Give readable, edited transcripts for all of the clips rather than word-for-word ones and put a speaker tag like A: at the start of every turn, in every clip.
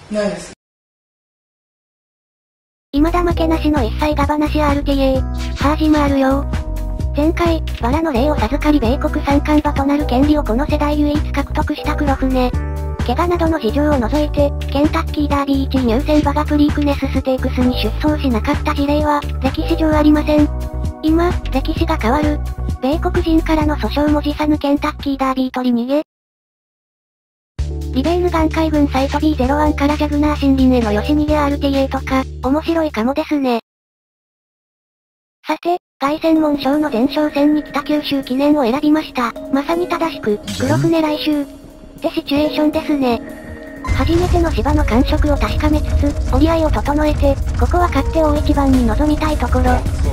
A: ないです。
B: 未だ負けなしの一切ガバなし RTA。ハージマールよ。前回、バラの霊を授かり米国三冠馬となる権利をこの世代唯一獲得した黒船。怪我などの事情を除いて、ケンタッキーダービー1位入選馬がプリークネスステークスに出走しなかった事例は、歴史上ありません。今、歴史が変わる。米国人からの訴訟も辞さぬケンタッキーダービー取り逃げ。リベイヌ眼海軍サイト B01 からジャグナー森林への吉逃げ RTA とか、面白いかもですね。さて、凱旋門賞の前哨戦に北九州記念を選びました。まさに正しく、黒船来週。ってシチュエーションですね。初めての芝の感触を確かめつつ、折り合いを整えて、ここは勝って大一番に臨みたいところ。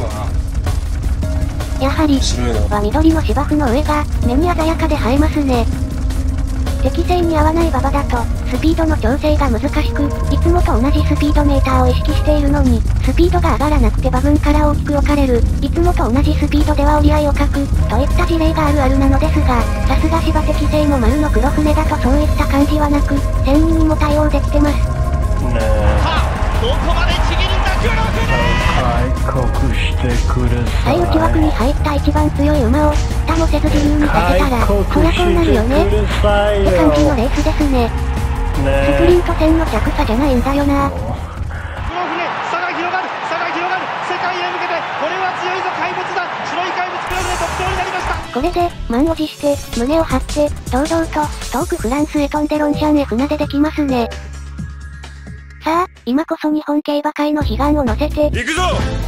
B: やはり、緑の芝生の上が、目に鮮やかで映えますね。適正に合わない馬場だと、スピードの調整が難しく、いつもと同じスピードメーターを意識しているのに、スピードが上がらなくて馬群から大きく置かれる、いつもと同じスピードでは折り合いを欠く、といった事例があるあるなのですが、さすが芝適正の丸の黒船だとそういった感じはなく、1000人にも対応できてます。さ
C: あ、どこまでちぎるんだ黒船。
D: 開国してください。
B: 最内枠に入った一番強い馬を、蓋もせず自由にかけたら、そりゃこうなるよね。って感じのレースですね。スプリント戦の着差じゃないんだよな。
C: 黒船、差が広がる、差が広がる。世界へ向けて、これは強いぞ怪物だ。白い怪物黒船特徴になりました。
B: これで、満を持して、胸を張って、堂々と、遠くフランスへ飛んでロンシャンへ船出できますね。さあ、今こそ日本競馬界の悲願を乗せて、
C: 行くぞ。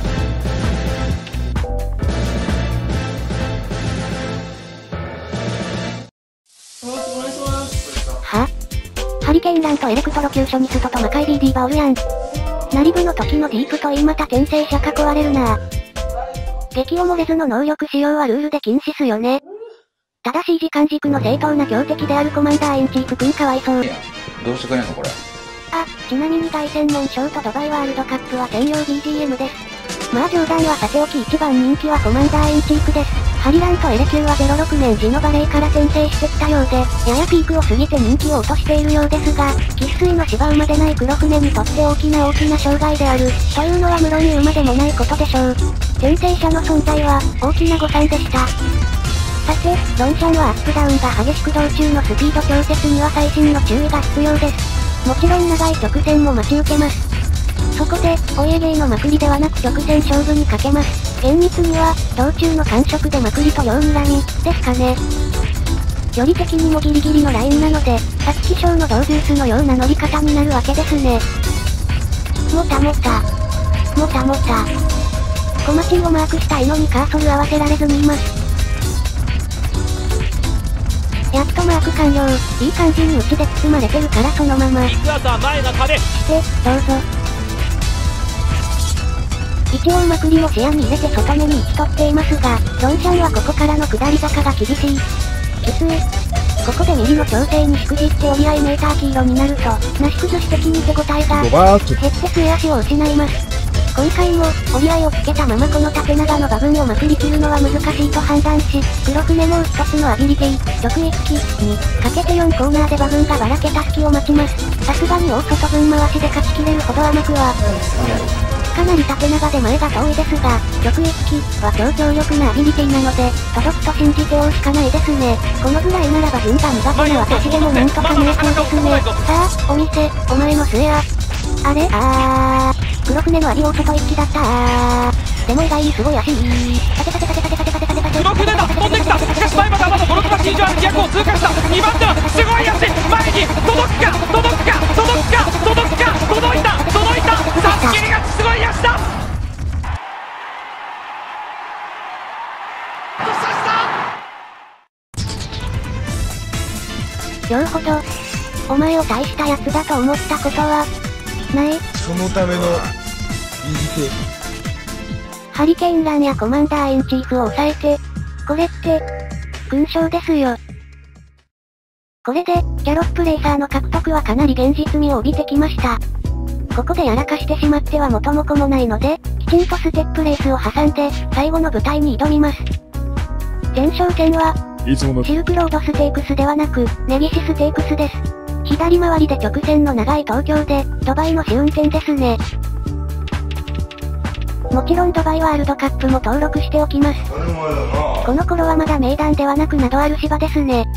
B: は？ハリケーンランとエレクトロキューショニストと魔界 BD バおるやん。ナリブの時のディープといいまた転生者か壊れるな。激を漏れずの能力使用はルールで禁止すよね。正しい時間軸の正当な強敵であるコマンダーインチーフくんかわいそう。
E: どうしてくれんのこれ。
B: あ、ちなみに凱旋門賞とドバイワールドカップは専用 BGM です。まあ冗談はさておき一番人気はコマンダーインチーフです。ハリランとエレキューは06年時のバレーから転生してきたようで、ややピークを過ぎて人気を落としているようですが、生粋の芝馬でない黒船にとって大きな障害である、というのは無論に馬でもないことでしょう。転生者の存在は、大きな誤算でした。さて、ロンシャンはアップダウンが激しく道中のスピード調節には細心の注意が必要です。もちろん長い直線も待ち受けます。そこで、お家芸のまくりではなく直線勝負にかけます。厳密には、道中の感触でまくりと両睨み、ですかね。より的にもギリギリのラインなので、皐月賞のドージュースのような乗り方になるわけですね。もたもた。もたもた。コマチンをマークしたいのにカーソル合わせられずにいます。やっとマーク完了。いい感じに内で包まれてるからそのまま。
C: ビッグアザー前が壁。
B: して、どうぞ。一応まくりも視野に入れて外目に位置取っていますが、ロンシャンはここからの下り坂が厳しい。きつい。ここで右の調整にしくじって折り合いメーター黄色になると、なし崩し的に手応えが、減って末足を失います。今回も、折り合いをつけたままこの縦長の馬群をまくり切るのは難しいと判断し、黒船もう一つのアビリティ、直一機に、かけて4コーナーで馬群がばらけた隙を待ちます。さすがに大外分回しで勝ち切れるほど甘くは、かなり縦長で前が遠いですが、直一機は超強力なアビリティなので、届くと信じて追うしかないですね。このぐらいならば順が苦手な私でもなんとか見えそうですね。さあ、お店、お前の末や。あれ黒船のアディオーソと一気だったでも意外にすごい足
C: 黒船だ飛んできた。しかし前までまだ5、6馬身以上ある逆を通過した。2番手はすごい足前に届くか届くか届くか届くか届いた届いたさっきりがすごい足だ。
B: よほどお前を大したやつだと思ったことはない。
A: そのための右手。
B: ハリケーンランやコマンダーインチーフを抑えて、これって、勲章ですよ。これで、ギャロップレーサーの獲得はかなり現実味を帯びてきました。ここでやらかしてしまっては元も子もないので、きちんとステップレースを挟んで、最後の舞台に挑みます。前哨戦は、シルクロードステークスではなく、ネギシステークスです。 左回りで直線の長い東京で、ドバイの試運転ですね。もちろんドバイワールドカップも登録しておきます。この頃はまだ名談ではなくなどある芝ですね。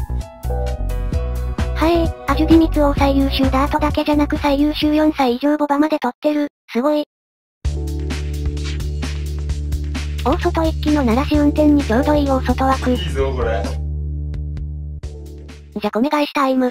B: アジュディミツ王最優秀ダートだけじゃなく最優秀4歳以上ボバまで取ってる、すごい。大外一気の鳴らし運転にちょうどいい大外枠。いいぞこれ。じゃ米返しタイム。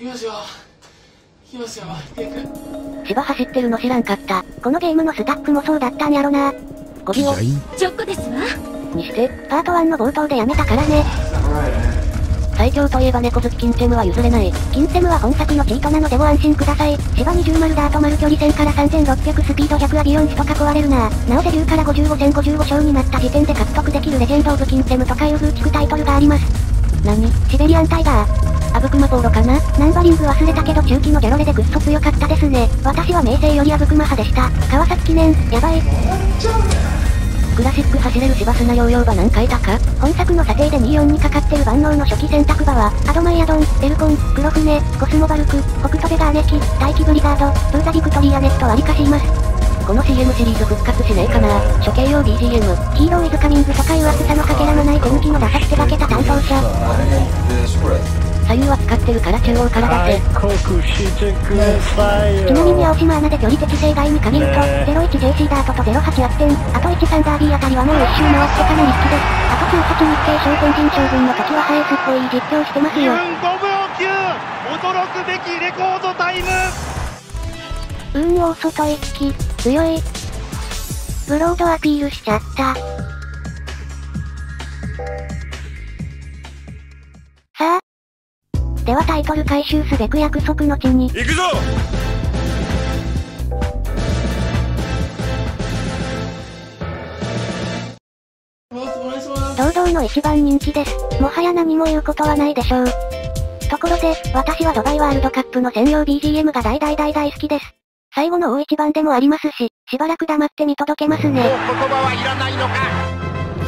B: 芝走ってるの知らんかった。このゲームのスタッフもそうだったんやろな。5秒。
E: ちょっとですわ。
B: にして、パート1の冒頭でやめたからね。最強といえば猫好きキンセムは譲れない。キンセムは本作のチートなのでご安心ください。芝20丸ダート丸距離線から3600スピード100アビヨン値とか壊れるな。なおデビューから55戦55勝になった時点で獲得できるレジェンドオブキンセムとかいう風聞くタイトルがあります。何？シベリアンタイガー。アブクマポーロかな？ナンバリング忘れたけど中期のジョロレでぐっそ強かったですね。私は名声よりアブクマ派でした。川崎記念、やばい。クラシック走れる芝砂ヨーヨー馬何回たか？本作の査定で24にかかってる万能の初期選択馬は、アドマイアドン、エルコン、黒船、コスモバルク、北斗ベガーネキ、大気ブリガード、プーザ・ビクトリアネット割りかしいます。この CM シリーズ復活しねえかな。処刑用 BGM、ヒーローイズカミングとかいう厚さのかけらもない手抜きのダサく手掛けた担当者。左右は使ってるから中央から出せ。ちなみに青島アナで距離適正外に限ると、01JC ダートと08アッテン、あと13ダービーあたりはもう一周回ってかなり好きです。あと98日経商店人将軍の時はハエスっぽい実況してますよ。
F: 2分5秒9、驚くべきレコードタイム。
B: 大外一気、強い。ブロードアピールしちゃった。さあ。ではタイトル回収すべく約束の地に。行くぞ！堂々の一番人気です。もはや何も言うことはないでしょう。ところで、私はドバイワールドカップの専用 BGM が大好きです。最後の大一番でもありますし、しばらく黙って見届けますね。もう言葉はいらないのか。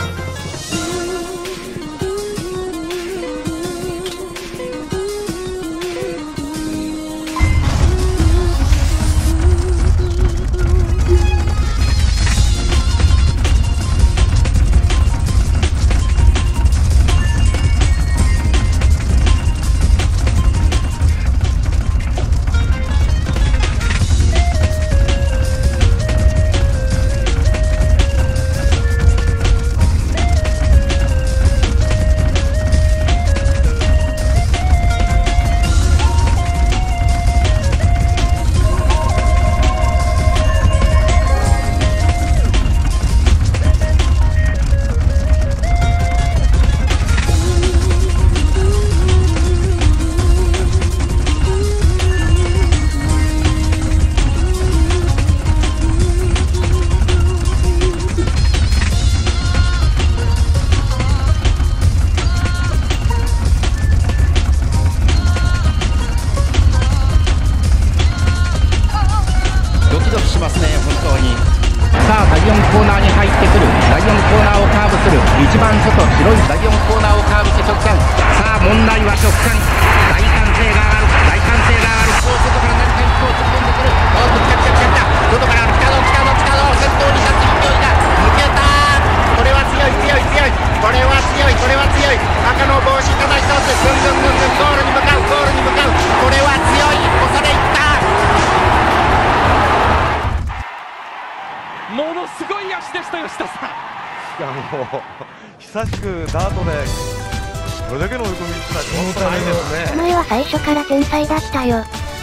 F: 久しくダートでこれだけの追い込みしたらもったいないですね。
B: お前は最初から天才だったよ。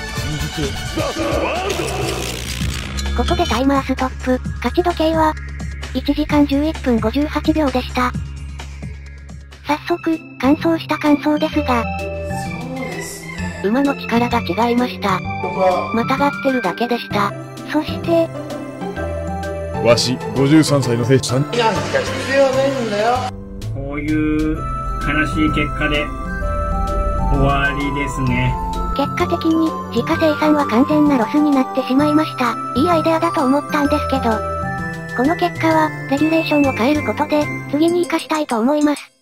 B: ここでタイマーストップ。勝ち時計は1時間11分58秒でした。早速完走した感想ですが、馬の力が違いました。またがってるだけでした。そして
A: わし53歳の兵士さん
G: こういう悲しい結果で終わりですね。
B: 結果的に自家生産は完全なロスになってしまいました。いいアイデアだと思ったんですけど、この結果はレギュレーションを変えることで次に活かしたいと思います。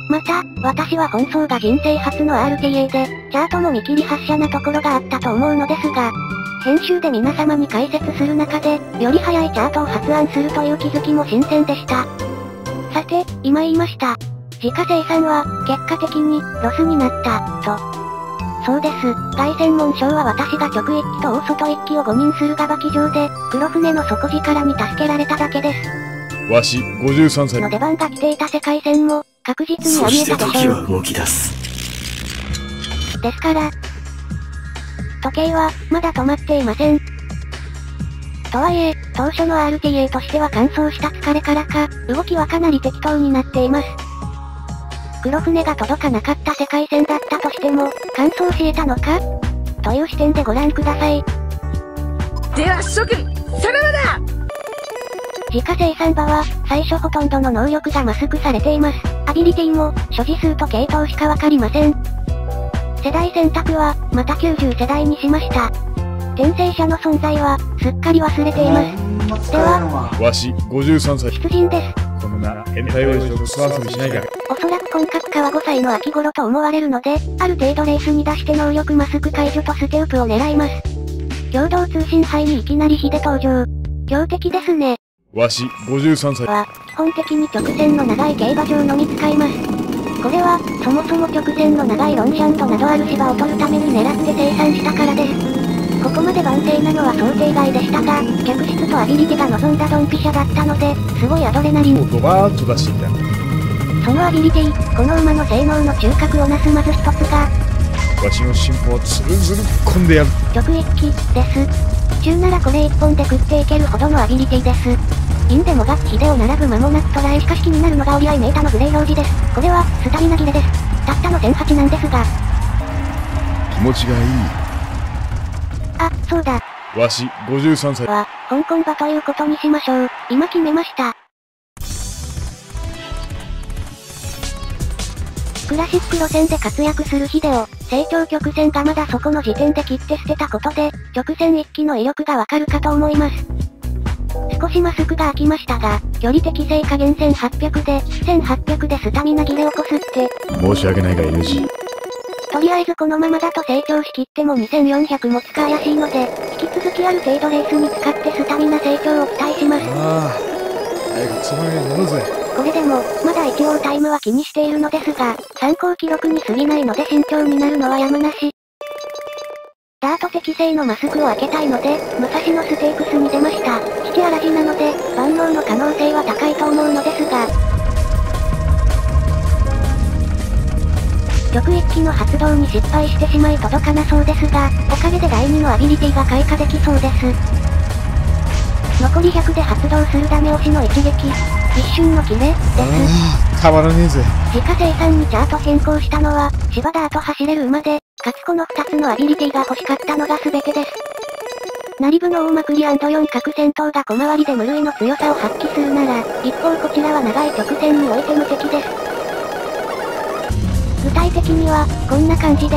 B: また、私は本装が人生初の RTA で、チャートも見切り発車なところがあったと思うのですが、編集で皆様に解説する中で、より早いチャートを発案するという気づきも新鮮でした。さて、今言いました。自家生産は、結果的に、ロスになった、と。そうです。凱旋門賞は私が直一機と大外一機を誤認するが馬騎場で、黒船の底力に助けられただけです。
A: わし、53歳
B: の出番が来ていた世界戦も、確実にあり得たでしょう。
E: 動き出す。
B: ですから、時計は、まだ止まっていません。とはいえ、当初の RTA としては乾燥した疲れからか、動きはかなり適当になっています。黒船が届かなかった世界戦だったとしても、乾燥し得たのかという視点でご覧ください。
H: では諸君、さらばだ！
B: 自家生産馬は、最初ほとんどの能力がマスクされています。アビリティも、所持数と系統しかわかりません。世代選択は、また90世代にしました。転生者の存在は、すっかり忘れています。では、
A: わし、53歳。
B: 出陣です。
A: このなら、変態親父とクソ遊びしないから。
B: おそらく本格化は5歳の秋頃と思われるので、ある程度レースに出して能力マスク解除とステウプを狙います。共同通信杯にいきなり火で登場。強敵ですね。
A: わし、53歳。
B: は、基本的に直線の長い競馬場のみ使います。これは、そもそも直線の長いロンシャントなどある芝を取るために狙って生産したからです。ここまで万世なのは想定外でしたが、客室とアビリティが望んだドンピシャだったので、すごいアドレナリン。
A: ドバーッと出していた。
B: そのアビリティ、この馬の性能の中核をなすまず一つが、
A: わしの進歩をつるずる込んでやる。
B: 直一機、です。中ならこれ一本で食っていけるほどのアビリティです。インでもガッヒデを並ぶ間もなく捉え、しかし気になるのが折り合いメータのグレー表示です。これは、スタミナ切れです。たったの1008なんですが。
A: 気持ちがいい。
B: あ、そうだ。
A: わし、53歳。
B: は、香港馬ということにしましょう。今決めました。クラシック路線で活躍するヒデを、成長曲線がまだそこの時点で切って捨てたことで、直線一機の威力がわかるかと思います。少しマスクが空きましたが、距離適正加減1800で、1800でスタミナ切れをこすって。
A: 申し訳ないが NG。
B: とりあえずこのままだと成長しきっても2400持つか怪しいので、引き続きある程度レースに使ってスタミナ成長を期待します。
A: ああ。早くその上に乗るぜ。
B: これでも、まだ一応タイムは気にしているのですが、参考記録に過ぎないので慎重になるのはやむなし。ダート適正のマスクを開けたいので、武蔵野ステークスに出ました。引き荒らじなので、万能の可能性は高いと思うのですが、直一機の発動に失敗してしまい届かなそうですが、おかげで第2のアビリティが開花できそうです。残り100で発動するダメ押しの一撃。一瞬のキレ、です。
A: たまらねえぜ。
B: 自家生産にチャート変更したのは、芝ダート走れる馬で、かつこの2つのアビリティが欲しかったのが全てです。ナリブの大まくり &4 角戦闘が小回りで無類の強さを発揮するなら、一方こちらは長い直線において無敵です。具体的には、こんな感じです。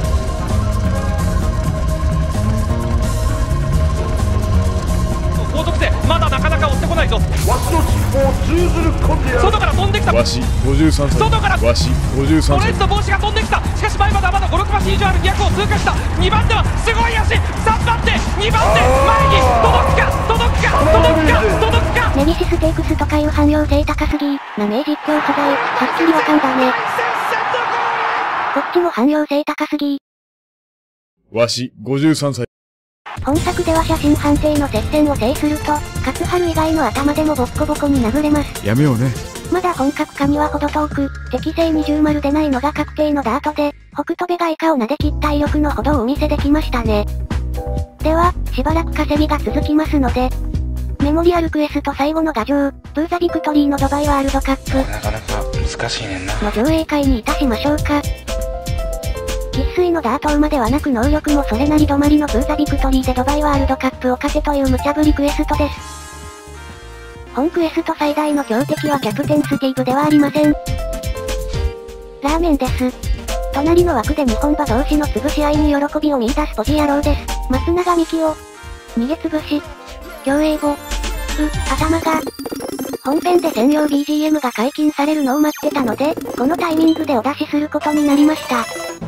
C: 高速線まだなかなか追ってこないぞ。
D: わしの尻尾を通ずる込んでやる。
C: 外から飛んできた。
A: わし、53歳。
C: 外から
A: わし、53歳。
C: オレンジの帽子が飛んできた。しかし前まだまだ5、6馬身以上ある200を通過した。2番手はすごい足。3番手、2番手、前に届くか届くか届くか届くか。
B: ネギシステークスとかいう汎用性高すぎな名実況素材、はっきりわかんだね。こっちも汎用性高すぎ。
A: わし、53歳。
B: 本作では写真判定の接戦を制すると、勝春以外の頭でもボッコボコに殴れます。
A: やめようね。
B: まだ本格化には程遠く、適正20丸でないのが確定のダートで、北斗部がイカを撫で切った威力のほどをお見せできましたね。では、しばらく稼ぎが続きますので、メモリアルクエスト最後の牙城、ブーザビクトリーのドバイワールドカップ。
E: なかなか難しいねんな。
B: の上映会にいたしましょうか。生粋のダート馬ではなく能力もそれなり止まりのブーザビクトリーでドバイワールドカップを勝てという無茶ぶりクエストです。本クエスト最大の強敵はキャプテンスティーブではありません。ラーメンです。隣の枠で日本馬同士の潰し合いに喜びを見出すポジ野郎です。松永美希を、逃げ潰し、競泳後、頭が、 本編で専用 BGM が解禁されるのを待ってたので、このタイミングでお出しすることになりました。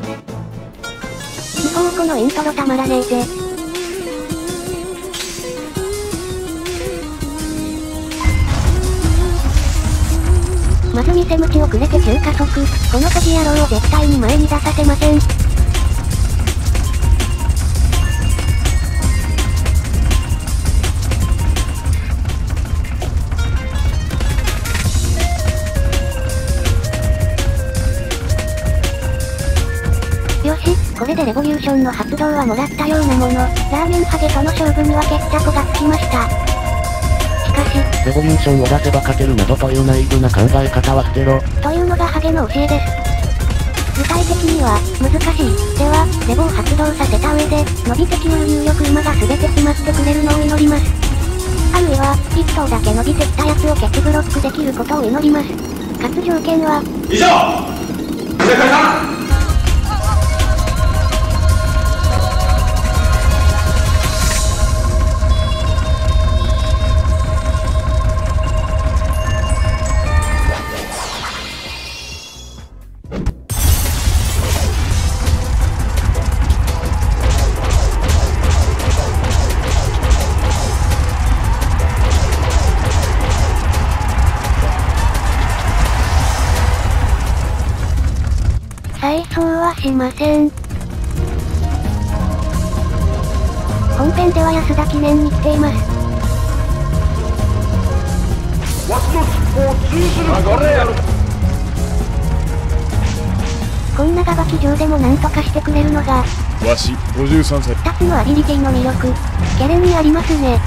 B: もうこのイントロたまらねえぜ。まず見せ道をくれて急加速。このコジ野郎を絶対に前に出させません。よし、これでレボリューションの発動はもらったようなもの。ラーメンハゲとの勝負には決着がつきました。しかし、
I: レボリューションを出せば勝てるなどというナイーブな考え方は捨てろ。
B: というのがハゲの教えです。具体的には、難しい。では、レボを発動させた上で、伸びてきうる入力馬が全て決まってくれるのを祈ります。あるいは、1頭だけ伸びてきたやつをケチブロックできることを祈ります。かつ条件は、
C: 以上正解だ。
B: 再走はしません。本編では安田記念に来ています。
D: わしの尻尾を通ずるこれやる。
B: こんながば騎乗でもなんとかしてくれるのが、
A: わし53歳。
B: 2つのアビリティの魅力。ケレンにありますね。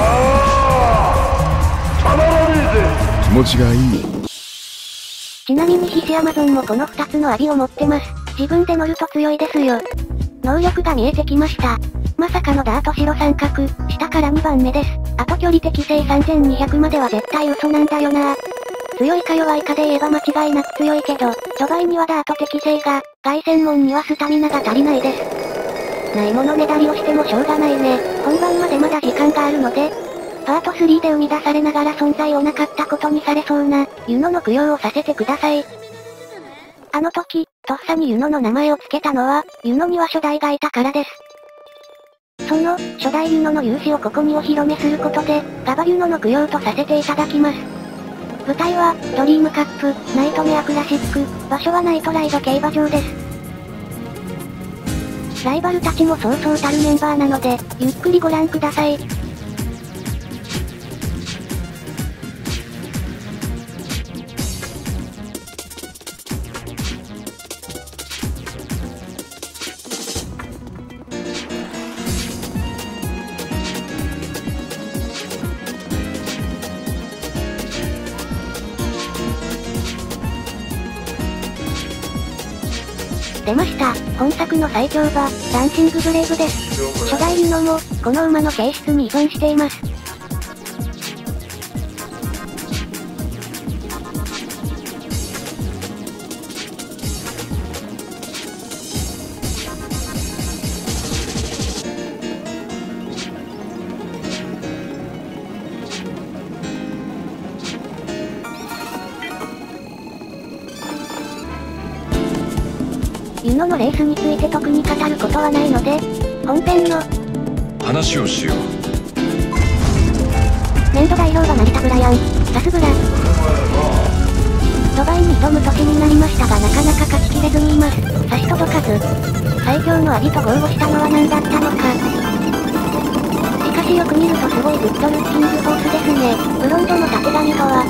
D: たまらねえぜ。
A: 気持ちがいい。
B: ちなみにヒシアマゾンもこの2つのアビを持ってます。自分で乗ると強いですよ。能力が見えてきました。まさかのダート白三角、下から2番目です。あと距離適正3200までは絶対嘘なんだよな。強いか弱いかで言えば間違いなく強いけど、序盤にはダート適正が、凱旋門にはスタミナが足りないです。ないものねだりをしてもしょうがないね。本番までまだ時間があるので、パート3で生み出されながら存在をなかったことにされそうな、ユノの供養をさせてください。あの時、とっさにユノの名前を付けたのは、ユノには初代がいたからです。その、初代ユノの勇姿をここにお披露目することで、ガバユノの供養とさせていただきます。舞台は、ドリームカップ、ナイトメアクラシック、場所はナイトライド競馬場です。ライバルたちもそうそうたるメンバーなので、ゆっくりご覧ください。出ました。本作の最強馬、ダンシングブレイブです。初代ユノも、この馬の形質に依存しています。ユノのレースについて特に語ることはないので、本編の
E: 話をしよう。
B: 年度代表は成田ブライアン、サスブラ。ドバイに挑む年になりましたがなかなか勝ちきれずにいます。差し届かず。最強のアビと豪語したのは何だったのか。しかしよく見るとすごいグッドルッキングホースですね。ブロンドのたてがみとは。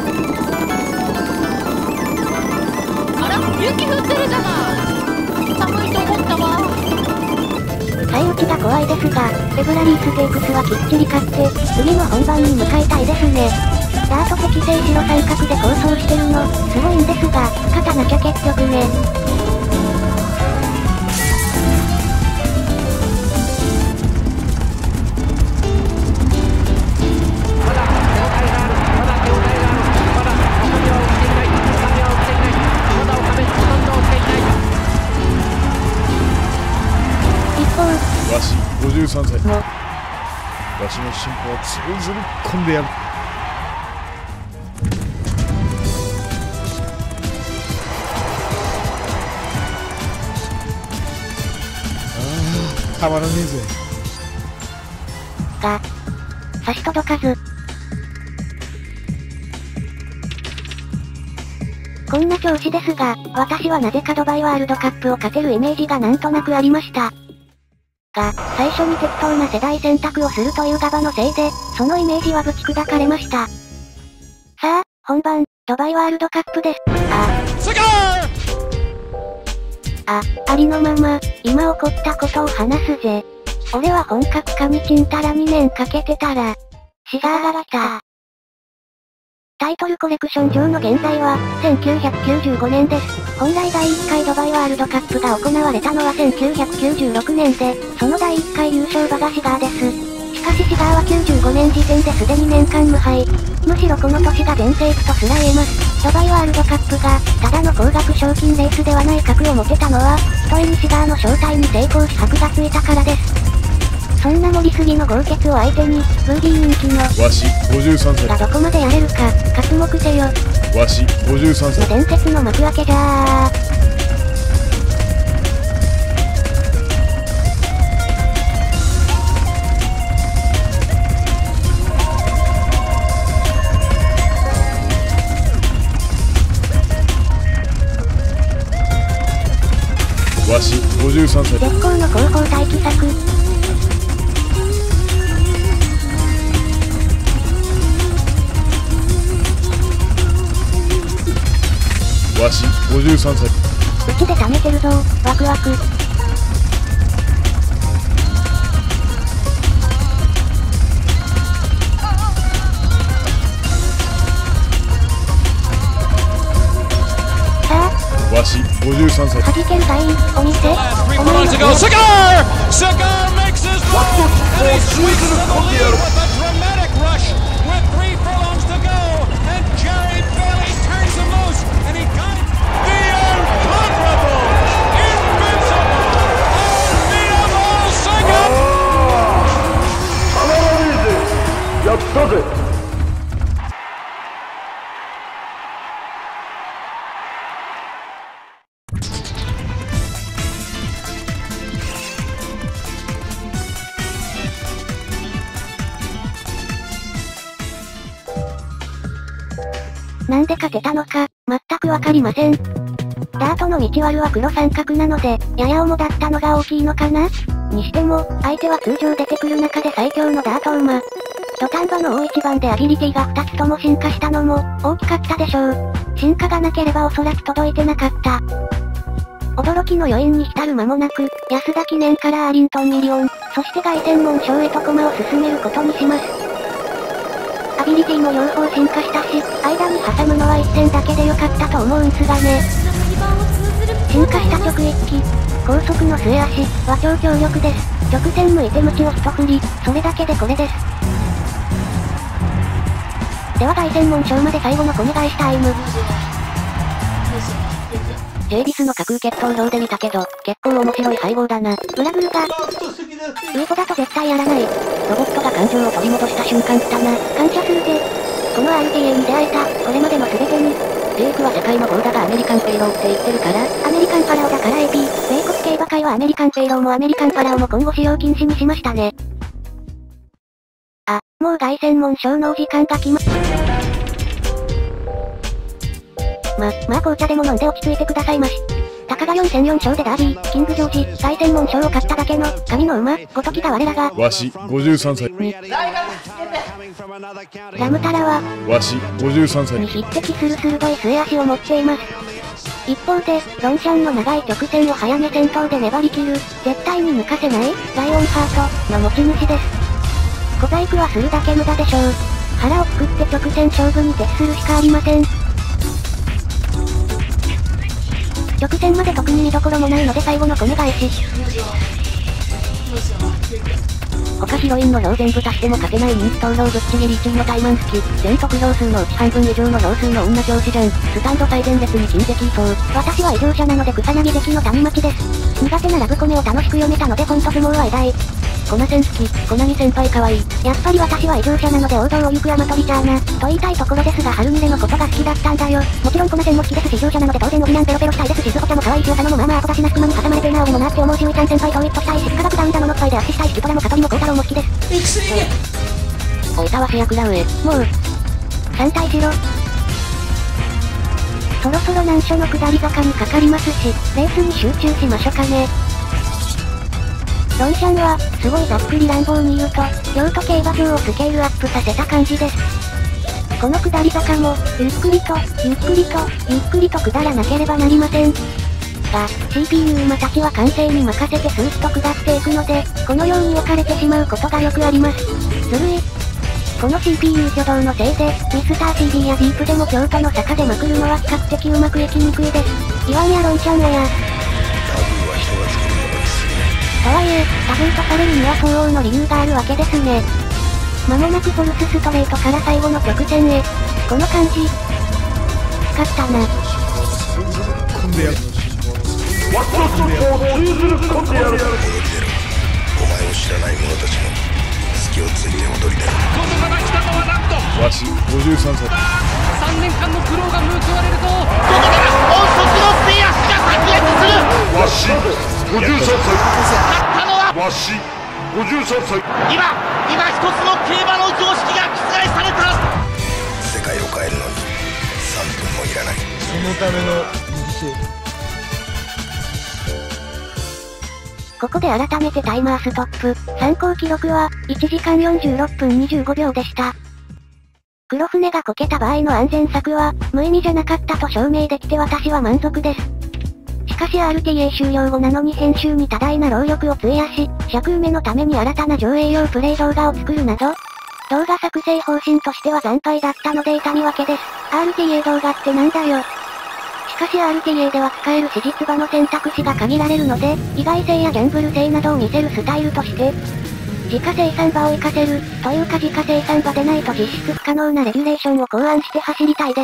H: あら、雪降ってるじゃない。寒いと思ったわ。
B: 最打ちが怖いですが、フェブラリーステークスはきっちり勝って、次の本番に向かいたいですね。ダート適正白三角で構想してるの、すごいんですが、勝たなきゃ結局ね。
A: わし53歳。わしの進歩は通ずる込んでやる。 たまらねえぜ。
B: が、差し届かず。こんな調子ですが、私はなぜかドバイワールドカップを勝てるイメージがなんとなくありました。が、最初に適当な世代選択をするというガバのせいで、そのイメージはぶち砕かれました。さあ、本番、ドバイワールドカップです。ありのまま、今起こったことを話すぜ。俺は本格化にちんたら2年かけてたら、シガーが来た。タイトルコレクション上の現在は、1995年です。本来第1回ドバイワールドカップが行われたのは1996年で、その第1回優勝馬がシガーです。しかしシガーは95年時点ですでに年間無敗。むしろこの年が全盛期とすら言えます。ドバイワールドカップが、ただの高額賞金レースではない格を持てたのは、ひとえにシガーの正体に成功し箔がついたからです。そんな盛りすぎの豪傑を相手に、ブービー人気の、
A: わし、53歳。
B: がどこまでやれるか、刮目せよ。
A: わし、53歳。
B: 伝説の幕開けじゃー。
A: わし、53歳。
B: 絶好の後方待機策。
A: わし、53歳。
B: うちで溜めてるぞ、ワクワク。さあ、
A: わし、53歳。
B: 弾けるかい、お店、お前の
D: やったぜ。
B: なんで勝てたのか、全くわかりません。ダートの道割は黒三角なので、やや重だったのが大きいのかな？にしても、相手は通常出てくる中で最強のダート馬。土壇場の大一番でアビリティが2つとも進化したのも、大きかったでしょう。進化がなければおそらく届いてなかった。驚きの余韻に浸る間もなく、安田記念からアーリントンミリオン、そして凱旋門賞へと駒を進めることにします。アビリティも両方進化したし、間に挟むのは1戦だけでよかったと思うんすがね。進化した直一機、高速の末足は超強力です。直線向いてムチを一振り、それだけでこれです。では凱旋門賞まで最後のコネ返しタイム。ジェイビスの架空決闘表で見たけど、結構面白い配合だな。裏グルが、ウーポだと絶対やらない。ロボットが感情を取り戻した瞬間来たな。感謝するぜ。この RTA に出会えた、これまでの全てに。ジェイクは世界のゴーダがアメリカンフェイローって言ってるから、アメリカンファラオだから AP、米国競馬会はアメリカンフェイローもアメリカンファラオも今後使用禁止にしましたね。あ、もう凱旋門賞のお時間が来ま。まあ紅茶でも飲んで落ち着いてくださいまし。鷹が4戦4勝でダービー、キングジョージ、凱旋門賞を勝っただけの、神の馬、ごときが我らが。
A: わし、53歳。
B: ラムタラは、
A: わし、53歳。
B: に匹敵する鋭い末足を持っています。一方で、ロンシャンの長い直線を早め先頭で粘り切る、絶対に抜かせない、ライオンハートの持ち主です。小細工はするだけ無駄でしょう。腹をくくって直線勝負に徹するしかありません。直線まで特に見どころもないので最後のコネ返し。他ヒロインの票全部足しても勝てない人気投票ぶっちぎり1位のタイマン好き。全得票数のうち半分以上の票数の女上司じゃん。スタンド最前列に金石いそう。私は異常者なので草薙関の谷町です。苦手なラブコメを楽しく読めたのでコント相撲は偉大。 コナ先好き、コナミ先輩可愛い。やっぱり私は異常者なので王道を行くアマトリじゃあな、と言いたいところですが、ハルミレのことが好きだったんだよ。もちろんコナ先も好きですし、異常者なので当然オビナンペロペロしたいですし、ズホちゃんも可愛いし、ヨサノもまあまあアポだしなスクマに挟まれてえな俺もなって思うし、ウイちゃん先輩とウィットしたいし、科学ダウンダノの使いでアッシしたいし、キトラもカトリもコウタロウも好きです。おいたわ主役だ上。もう、3体しろ。そろそろ難所の下り坂にかかりますし、レースに集中しましょかね。ロンシャンは、すごいざっくり乱暴に言うと、用途競馬場をスケールアップさせた感じです。この下り坂も、ゆっくりと、ゆっくりと、ゆっくりと下らなければなりません。が、CPU 馬たちは完成に任せてスーッと下っていくので、このように置かれてしまうことがよくあります。ずるい。この CPU 挙動のせいで、ミスター CD やジープでも京都の坂でまくるのは比較的うまくいきにくいです。イワンやロンシャンはや。とはいえ、タブーとされるには相応の理由があるわけですね。間もなくフォルスストレートから最後の直線へ。この感じ。使ったな。
A: コンでやる。
D: わしの仕事を通ずるコンでやる。
E: お前を知らない者たちも隙をついて踊り出る。
C: ここから来たのはなんと
A: わし53歳。
C: 3年間の苦労が報われるぞ。
D: わし53歳。わし53歳。
C: 今一つの競馬の常識が覆された。
E: 世界を変えるのに3分もいらない。
F: そのための犠牲。
B: ここで改めてタイマーストップ。参考記録は、1時間46分25秒でした。黒船がこけた場合の安全策は、無意味じゃなかったと証明できて私は満足です。しかし RTA 終了後なのに編集に多大な労力を費やし、尺埋めのために新たな上映用プレイ動画を作るなど、動画作成方針としては惨敗だったので痛み分けです。RTA 動画ってなんだよ。しかし RTA では使える史実場の選択肢が限られるので、意外性やギャンブル性などを見せるスタイルとして、自家生産場を活かせる、というか自家生産場でないと実質不可能なレギュレーションを考案して走りたいです。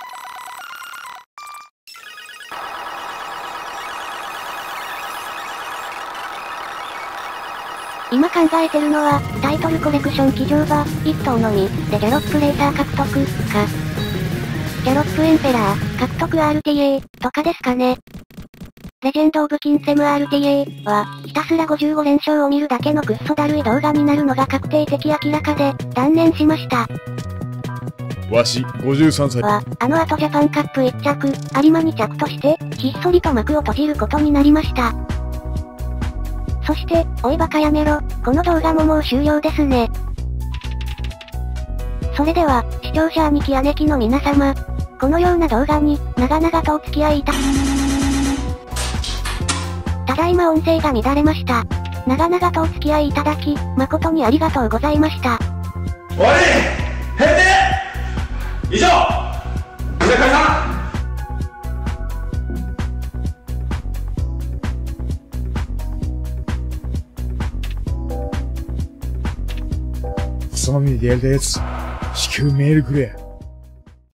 B: 今考えてるのは、タイトルコレクション騎乗馬、1頭のみ、でギャロップレーサー獲得、か。ギャロップエンペラー、獲得 RTA、とかですかね。レジェンド・オブ・キンセム RTA は、ひたすら55連勝を見るだけのクッソだるい動画になるのが確定的明らかで、断念しました。
A: わし53歳。
B: は、あの後ジャパンカップ1着、有馬2着として、ひっそりと幕を閉じることになりました。そして、おいバカやめろ、この動画ももう終了ですね。それでは、視聴者兄貴姉貴の皆様、このような動画に、長々とお付き合いいた。ただいま音声が乱れました。長々とお付き合いいただき、誠にありがとうございました。
D: 終わり閉廷以上居酒屋さん
A: その身でやりたいやつ、至急メールくれ。